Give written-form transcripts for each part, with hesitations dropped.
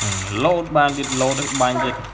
load banទៀត load បាញ់ទៀត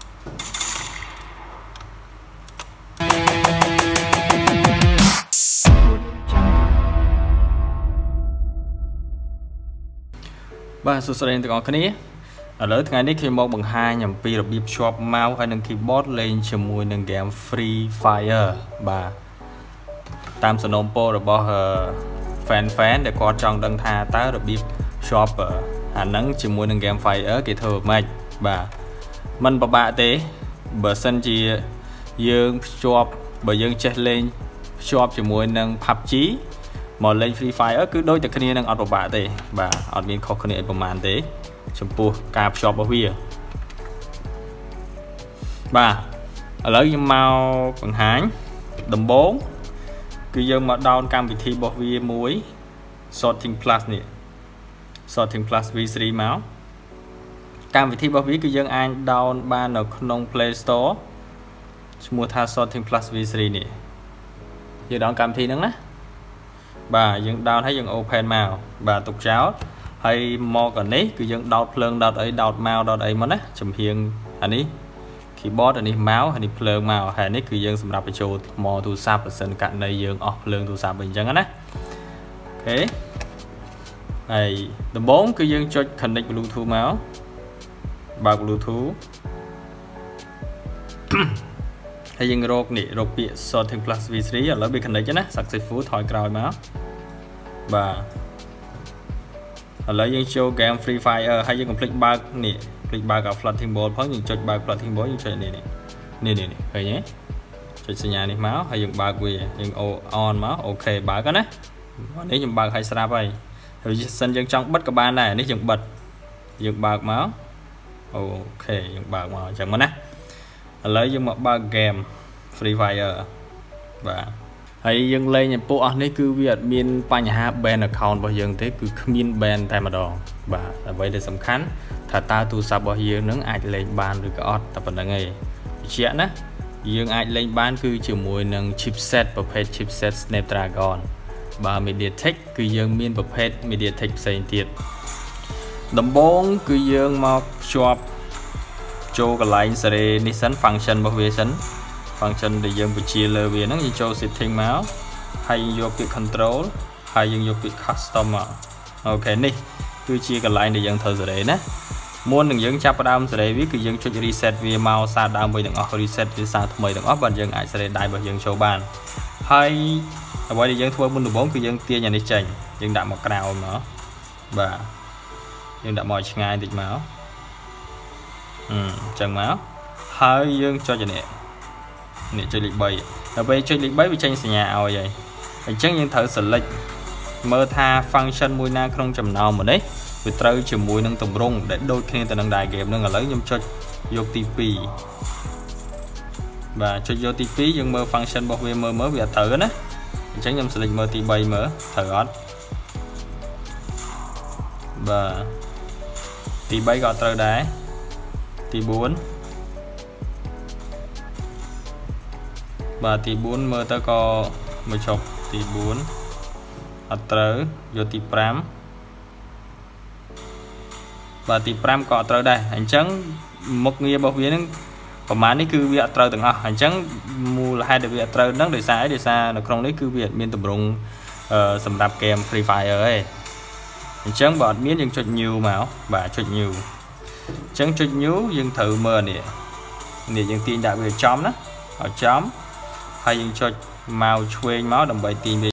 បាទសួស្តីទាំងអស់គ្នាឥឡូវថ្ងៃនេះខ្ញុំមកបង្ហាញអំពីរបៀបភ្ជាប់ mouse ហើយនិង keyboard លេងជាមួយនឹង game Free Fire បាទតាមសំណូមពររបស់ fan ដែលគាត់ចង់ដឹងថាតើរបៀបភ្ជាប់អាហ្នឹងជាមួយនឹង game Fire គេធ្វើម៉េចបាទมันពិបាកទេបើសិនជាយើងភ្ជាប់បើយើងចេះលេងភ្ជាប់ជាមួយនឹង PUBG មកលេង Free Fire គឺដូចតែគ្នានឹងអត់ពិបាកទេបាទអត់មានខុសគ្នាអីប្រហែលទេចំពោះការភ្ជាប់របស់វាបាទឥឡូវខ្ញុំមកបង្ហាញដំបូងគឺយើងមក down កម្មវិធីរបស់វាមួយ Sorting Plus នេះ Sorting Plus V3 មកកម្មវិធីរបស់វាគឺយើងអាច down បាននៅក្នុង Play Store ឈ្មោះថា Sorting Plus V3 នេះយើង down កម្មវិធីហ្នឹងណាបាទយើង down ហើយយើង open មកបាទទុកចោលហើយមកកនេះគឺយើងដោតភ្លើងដោតអីដោតមកដោតអីមកណាចំហៀងអានេះ keyboard អានេះ mouse អានេះភ្លើងមកហើយនេះគឺយើងសម្រាប់បញ្ចូលថ្មទូរស័ព្ទបើសិនករណីយើងអស់ភ្លើងទូរស័ព្ទអីចឹងណាអូខេហើយដំបូងគឺយើងចុច connect bluetooth មកបើក bluetooth ហើយយើងរកនេះរកពាក្យ Sorting Plus V3 ឥឡូវវា connect ណា successful ថយក្រោយមកបាទឥឡូវយើងចូល game Free Fire ហើយយើងកុំភ្លេចបើកនេះភ្លេចបើក floating ball ផងយើងចុចបើក floating ball យើងចុចនេះឃើញទេចុចសញ្ញានេះមកហើយយើងបើកវាយើង on មកអូខេបើកណានេះខ្ញុំបើកឲ្យស្រាប់ហើយហើយសិនយើងចង់បិទក៏បានដែរនេះយើងបិទយើងបើកមកអូខេយើងបើកមកអញ្ចឹងមកណាឥឡូវយើងមកបើក game Free Fire បាទហើយយើងលេងឲ្យពួកអស់នេះគឺវាអត់មានបញ្ហា ban account របស់យើងទេគឺគ្មាន ban តែម្ដងបាទអ្វីដែលសំខាន់ថាតើទូរស័ព្ទរបស់យើងនឹងអាចលេងបានឬក៏អត់តែប៉ុណ្្នឹងឯងបញ្ជាក់ណាយើងអាចលេងបានគឺជាមួយនឹង chipset ប្រភេទ chipset Snapdragon បើ MediaTek គឺយើងមានប្រភេទ MediaTek ផ្សេងទៀតដំបូងគឺយើងមកភ្ជាប់ចូលកន្លែង Siri នេះសិន function របស់វាសិន function ដែលយើងបញ្ជាលើវាហ្នឹងយើងចូល setting មកហើយយកពាក្យ control ហើយយើងយកពាក្យ custom មកអូខេនេះគឺជាកន្លែងដែលយើងត្រូវ Siri ណាមុននឹងយើងចាប់ផ្ដើម Siri វាគឺយើងចុច reset វាមកសារដើមវិញទាំងអស់ reset វាសារថ្មីទាំងអស់បាទយើងអាច Siri ដៃរបស់យើងចូលបានហើយអ្វីដែលយើងធ្វើមុនដំបូងគឺយើងទាញអានេះចេញយើងដាក់មកក្រោយមកបាទយើងដាក់មកឆ្ងាយតិចមកអញ្ចឹងមកហើយយើងចុចនេះចុចលេខ3ដល់ពេលចុចលេខ3វាចេញសញ្ញាឲ្យហើយអញ្ចឹងយើងត្រូវ select មើលថា function មួយណាក្នុងចំណោមនេះវាត្រូវជាមួយនឹងទម្រង់ដែលដូចគ្នាទៅនឹង diagram ហ្នឹងឥឡូវខ្ញុំចុចយកទី2បាទចុចយកទី2យើងមើល function របស់វាមើលវាអត់ត្រូវណាអញ្ចឹងខ្ញុំ select មើលទី3មើលត្រូវអត់បាទទី3ក៏អត់ត្រូវដែរទី4បាទទី4មើលទៅក៏មកចុះទី4អត់ត្រូវយកទី5បាទទី5ក៏អត់ត្រូវដែរអញ្ចឹងមុខងាររបស់វានឹងប្រហែលនេះគឺវាអត់ត្រូវទាំងអស់អញ្ចឹងមូលហេតុដែលវាអត់ត្រូវហ្នឹងដោយសារអីដោយសារនៅក្នុងនេះគឺវាអត់មានទម្រង់សម្រាប់ game Free Fire ទេអញ្ចឹងបើអត់មានយើងចុច new មកបាទចុច new អញ្ចឹងចុច new យើងត្រូវមើលនេះយើងទាញដាក់វាចំណាឲ្យចំហើយយើងចុច mouse ឆ្វេងមកដើម្បីទាញវា